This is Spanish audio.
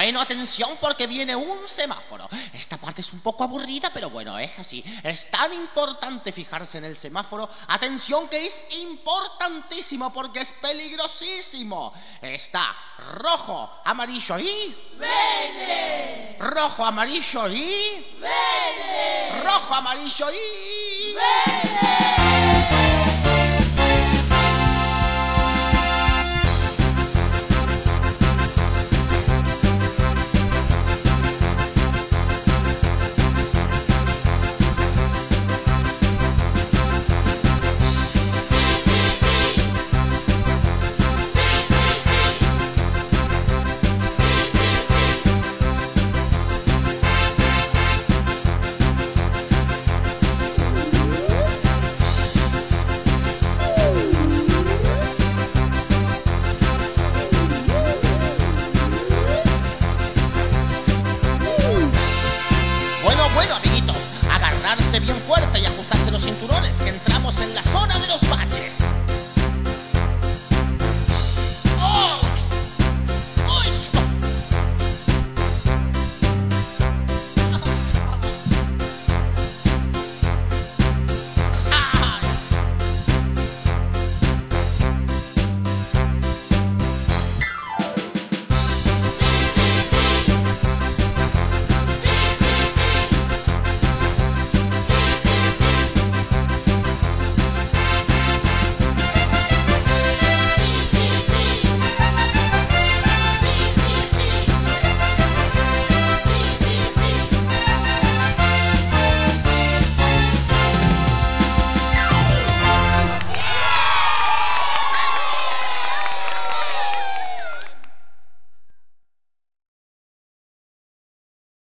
Bueno, atención porque viene un semáforo. Esta parte es un poco aburrida, pero bueno, es así. Es tan importante fijarse en el semáforo. Atención que es importantísimo porque es peligrosísimo. Está rojo, amarillo y... ¡verde! Rojo, amarillo y... ¡verde! Rojo, amarillo y... ¡verde! Bueno, amiguitos, agarrarse bien fuerte.